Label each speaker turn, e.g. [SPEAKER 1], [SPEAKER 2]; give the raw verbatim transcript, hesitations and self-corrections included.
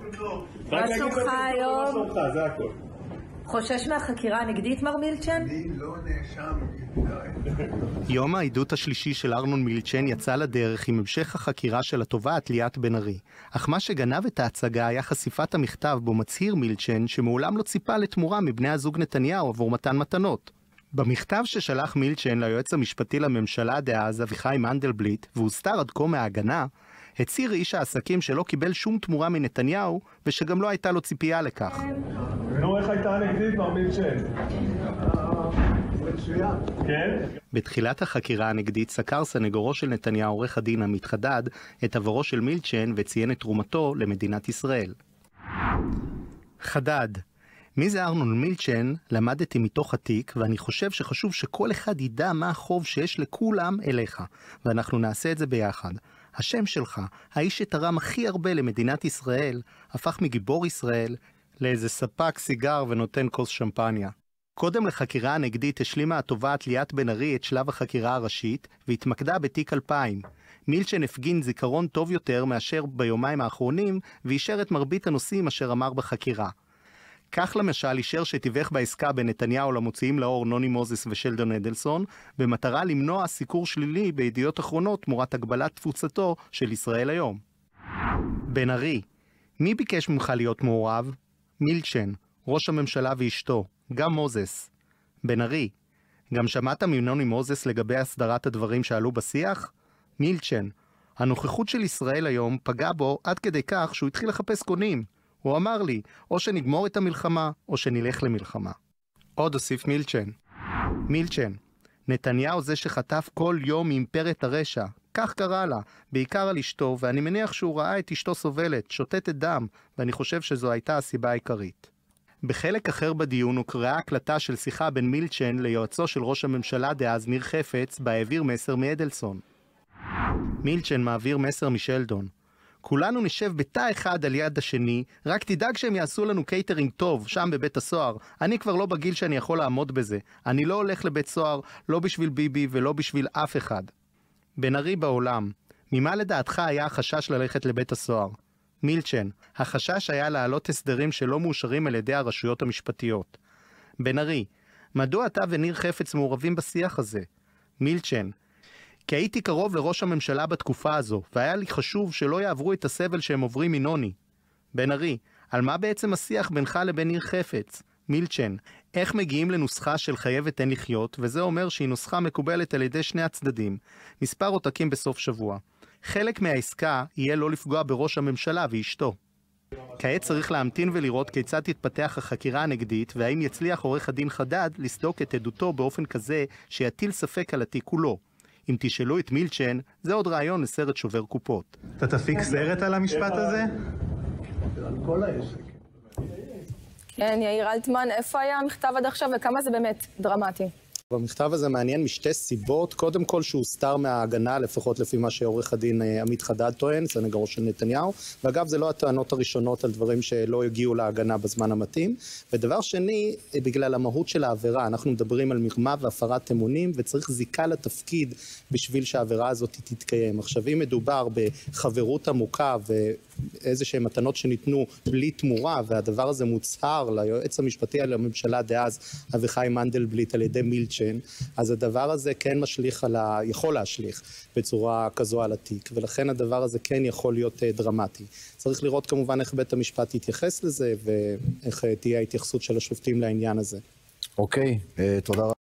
[SPEAKER 1] מה שלומך היום?
[SPEAKER 2] זה הכל.
[SPEAKER 1] חושש מהחקירה הנגדית, מר מילצ'ן?
[SPEAKER 3] אני לא נאשם מדי.
[SPEAKER 2] יום העדות השלישי של ארנון מילצ'ן יצא לדרך עם המשך החקירה של התובעת ליאת בן ארי. אך מה שגנב את ההצגה היה חשיפת המכתב בו מצהיר מילצ'ן שמעולם לא ציפה לתמורה מבני הזוג נתניהו עבור מתן מתנות. במכתב ששלח מילצ'ן ליועץ המשפטי לממשלה דאז אביחי מנדלבליט, והוסתר עד כה מההגנה, הצהיר איש העסקים שלא קיבל שום תמורה מנתניהו ושגם לא הייתה לו ציפייה לכך.
[SPEAKER 4] ונו, איך הייתה הנגדית, מר מילצ'ן?
[SPEAKER 3] מצוין.
[SPEAKER 4] כן?
[SPEAKER 2] בתחילת החקירה הנגדית סקר סנגורו של נתניהו עורך הדין עמית חדד את עברו של מילצ'ן וציין את תרומתו למדינת ישראל. חדד: מי זה ארנון מילצ'ן? למדתי מתוך התיק, ואני חושב שחשוב שכל אחד ידע מה החוב שיש לכולם אליך, ואנחנו נעשה את זה ביחד. השם שלך, האיש שתרם הכי הרבה למדינת ישראל, הפך מגיבור ישראל לאיזה ספק סיגר ונותן כוס שמפניה. קודם לחקירה הנגדית השלימה התובעת ליאת בן ארי את שלב החקירה הראשית, והתמקדה בתיק אלפיים. מילצ'ן הפגין זיכרון טוב יותר מאשר ביומיים האחרונים, ואישר את מרבית הנושאים אשר אמר בחקירה. כך למשל אישר שתיווך בעסקה בין נתניהו למוציאים לאור נוני מוזס ושלדון אדלסון, במטרה למנוע סיקור שלילי בידיעות אחרונות תמורת הגבלת תפוצתו של ישראל היום. בן ארי: מי ביקש ממך להיות מעורב? מילצ'ן, ראש הממשלה ואשתו, גם מוזס. בן ארי: גם שמעת מנוני מוזס לגבי הסדרת הדברים שעלו בשיח? מילצ'ן: הנוכחות של ישראל היום פגע בו עד כדי כך שהוא התחיל לחפש קונים. הוא אמר לי, או שנגמור את המלחמה, או שנלך למלחמה. עוד הוסיף מילצ'ן: מילצ'ן, נתניהו זה שחטף כל יום מאימפריית הרשע, כך קרא לה, בעיקר על אשתו, ואני מניח שהוא ראה את אשתו סובלת, שותתת דם, ואני חושב שזו הייתה הסיבה העיקרית. בחלק אחר בדיון הוקראה הקלטה של שיחה בין מילצ'ן ליועצו של ראש הממשלה דאז ניר חפץ, בה העביר מסר מאדלסון. מילצ'ן מעביר מסר משלדון: כולנו נשב בתא אחד על יד השני, רק תדאג שהם יעשו לנו קייטרינג טוב, שם בבית הסוהר. אני כבר לא בגיל שאני יכול לעמוד בזה. אני לא הולך לבית סוהר, לא בשביל ביבי ולא בשביל אף אחד. בן ארי בעולם: ממה לדעתך היה החשש ללכת לבית הסוהר? מילצ'ן: החשש היה להעלות הסדרים שלא מאושרים על ידי הרשויות המשפטיות. בן ארי: מדוע אתה וניר חפץ מעורבים בשיח הזה? מילצ'ן: כי הייתי קרוב לראש הממשלה בתקופה הזו, והיה לי חשוב שלא יעברו את הסבל שהם עוברים מנוני. בן ארי: על מה בעצם השיח בינך לבין ניר חפץ? מילצ'ן: איך מגיעים לנוסחה של חייבת אין לחיות, וזה אומר שהיא נוסחה מקובלת על ידי שני הצדדים, מספר עותקים בסוף שבוע. חלק מהעסקה יהיה לא לפגוע בראש הממשלה ואשתו. כעת צריך להמתין ולראות כיצד תתפתח החקירה הנגדית, והאם יצליח עורך הדין חדד לסדוק את עדותו באופן כזה שיטיל ספק על התיק כולו. אם תשאלו את מילצ'ן, זה עוד רעיון לסרט שובר קופות. אתה תפיק סרט על המשפט הזה?
[SPEAKER 3] על כל העסק.
[SPEAKER 5] כן, יאיר אלטמן, איפה היה המכתב עד עכשיו וכמה זה באמת דרמטי?
[SPEAKER 2] במכתב הזה מעניין משתי סיבות. קודם כל שהוא סתר מההגנה, לפחות לפי מה שעורך הדין עמית חדד טוען, סנגורו של נתניהו. ואגב, זה לא הטענות הראשונות על דברים שלא הגיעו להגנה בזמן המתאים. ודבר שני, בגלל המהות של העבירה, אנחנו מדברים על מרמה והפרת אמונים, וצריך זיקה לתפקיד בשביל שהעבירה הזאת תתקיים. עכשיו, אם מדובר בחברות עמוקה ואיזה שהן מתנות שניתנו בלי תמורה, והדבר הזה מוצהר ליועץ המשפטי על הממשלה דאז, אביחי מנדלבליט, על ידי מילצ'ן, אז הדבר הזה כן משליך על ה... יכול להשליך בצורה כזו על התיק, ולכן הדבר הזה כן יכול להיות דרמטי. צריך לראות כמובן איך בית המשפט יתייחס לזה, ואיך תהיה ההתייחסות של השופטים לעניין הזה.
[SPEAKER 6] אוקיי, תודה רבה.